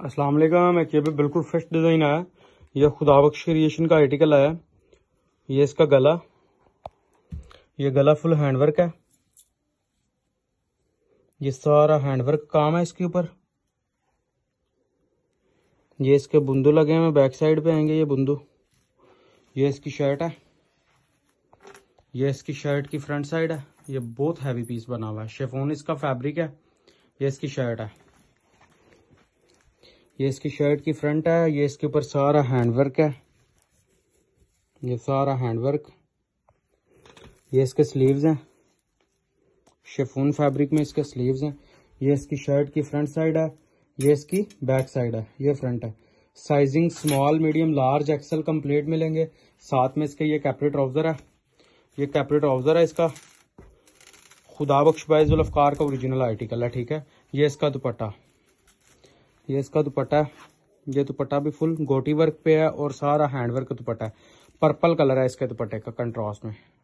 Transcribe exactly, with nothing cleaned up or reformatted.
अस्सलाम वालेकुम। एक ये भी बिल्कुल फ्रेश डिज़ाइन आया। ये खुदाबख्श क्रिएशन का आर्टिकल आया। ये इसका गला, ये गला फुल हैंडवर्क है। ये सारा हैंडवर्क काम है इसके ऊपर। ये इसके बुंदू लगे हुए बैक साइड पे आएंगे ये बुंदू। ये इसकी शर्ट है। ये इसकी शर्ट की फ्रंट साइड है। ये बहुत हैवी पीस बना हुआ है। शिफॉन इसका फैब्रिक है। ये इसकी शर्ट है। ये इसकी शर्ट की फ्रंट है। ये इसके ऊपर सारा हैंडवर्क है। ये सारा हैंडवर्क। ये इसके स्लीव्स हैं। शिफॉन फैब्रिक में इसके स्लीव्स हैं। ये इसकी शर्ट की फ्रंट साइड है। ये इसकी बैक साइड है। ये फ्रंट है। Sizing small, medium, large, XL complete मिलेंगे। साथ में इसके ये कैपरी ट्राउजर है। ये कैपरी ट्राउजर है इसका। खुदाबख्श बाय जुल्फकार का ओरिजिनल आर्टिकल है। ठीक है। ये इसका दुपट्टा, ये इसका दुपट्टा है। ये दुपट्टा भी फुल गोटी वर्क पे है और सारा हैंड वर्क का दुपट्टा है। पर्पल कलर है इसके दुपट्टे का कंट्रास्ट में।